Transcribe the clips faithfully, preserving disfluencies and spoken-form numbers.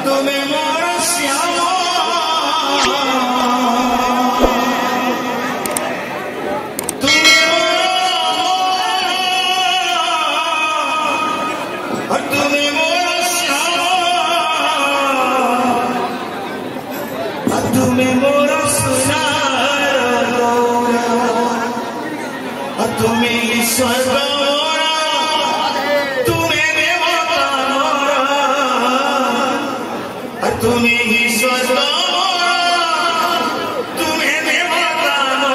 तुम्हें मोर श्यामा तुम्हें मोर तुम्हें मोर श्यामा तुम्हें मोर सुनार तुम्हें स्वर्ग तुम्हें ही स्वर्ग तुम्हें देवता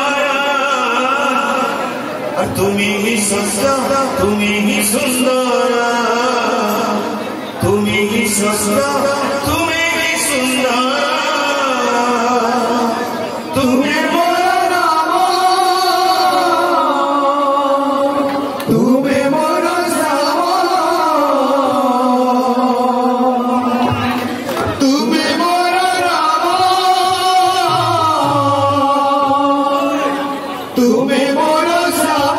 और तुम्हें ही स्वर्ग तुम्हें ही सुंदर तुम्हें ही स्वर्ग तुम्हें ही सुंदर तुम्हें मोरा नाम तुम्हें मोरा श्याम तुम्हें मोरा राम तुम्हें मोरा श्याम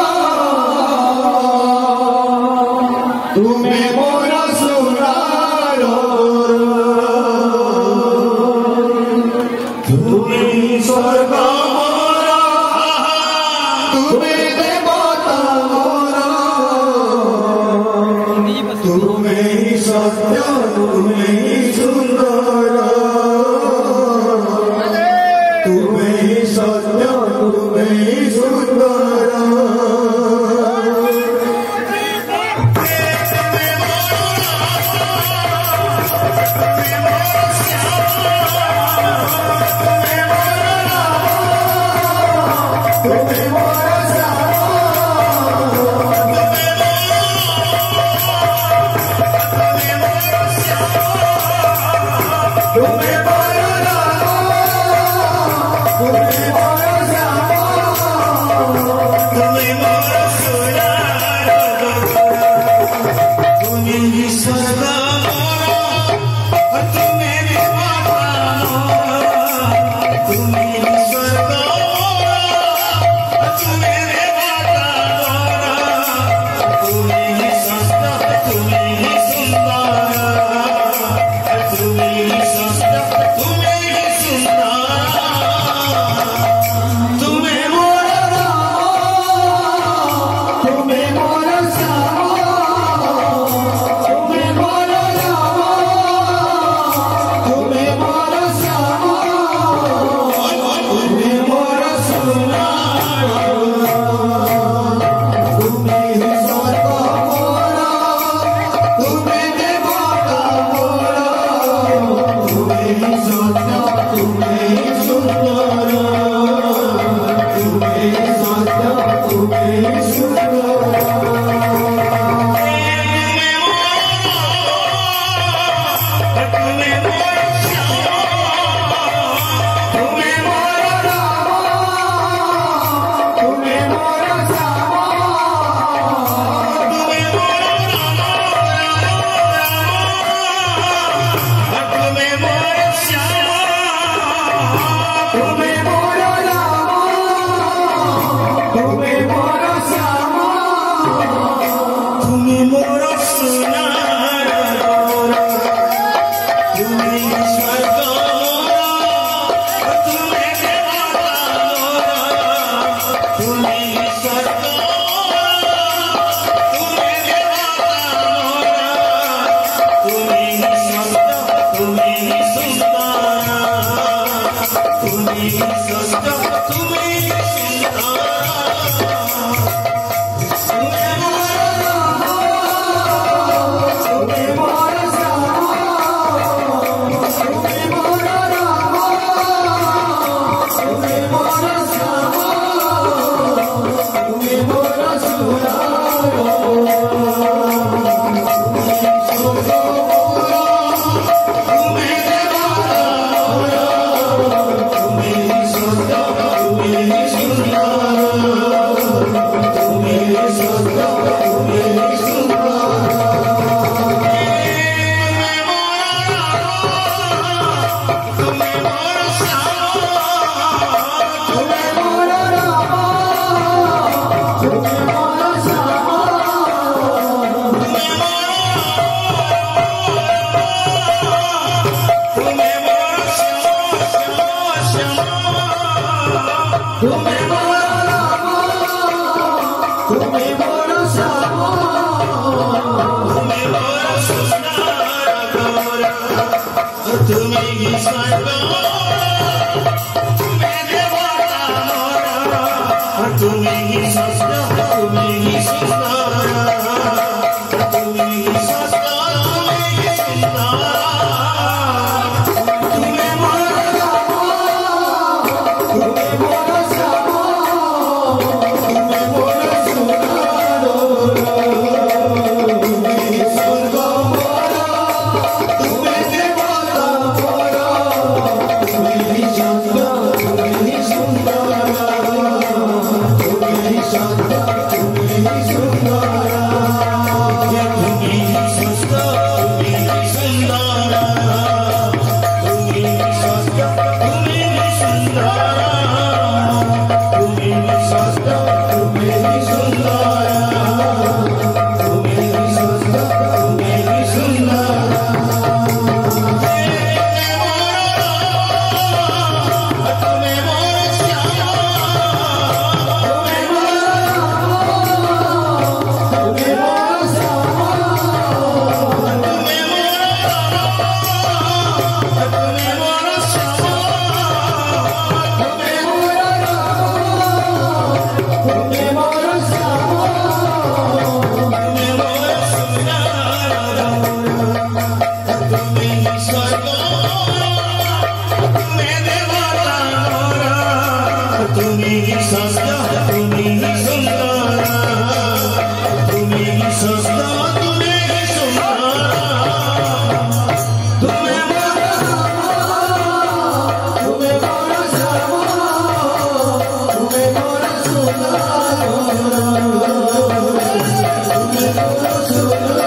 तुम्हें मोरा सुनारो तुम्हें ही स्वर्ग मोरा तुम्हें देवता मोरा तुम्हें ही सत्य तुम्हें ही सुंदर तुम्हें ही सत्य तुम्हें ही सुंदर तुम्हें मोरा तुम्हें मोरा तुम्हें मोरा तुम्हें मोरा तुम्हें ही स्वर्ग मोरा तुम्हें देवता तुम्हें ही स्वर्ग मोरा तुम्हें देवता तुम्हें ही सस्ता तुम्हें ही सुंदर तुम्हें ही सस्ता तुम्हें ही सुंदर तुम्हें मोरा राम तुम्हें मोरा श्याम तुम्हें मोरा राम तुम्हें मोरा श्याम तुम्हें मोरा सुनार तुम्हें ही स्वर्ग मोरा तुम्हें देवता मोरा तुम्हें ही सत्य तुम्हें ही सुंदर तुम्हें ही सत्य तुम्हें ही सुंदर तुम्हें मोरा श्याम तुम्हें मोरा राम तुम्हें मोरा श्याम तुम्हें मोरा तुम्हें मोरा श्याम तुम्हें मोरा राम तुम्हें मोरा श्याम तुम्हें मोरा सुनार तुम्हें ही स्वर्ग मोरा तुम्हें देवता तुम्हें ही स्वर्ग तुम्हें देवता तुम्हें ही सत्य तुम्हें ही सुंदर तुम्हें ही सत्य तुम्हें ही सुंदर तुम्हें मोरा राम सुंदर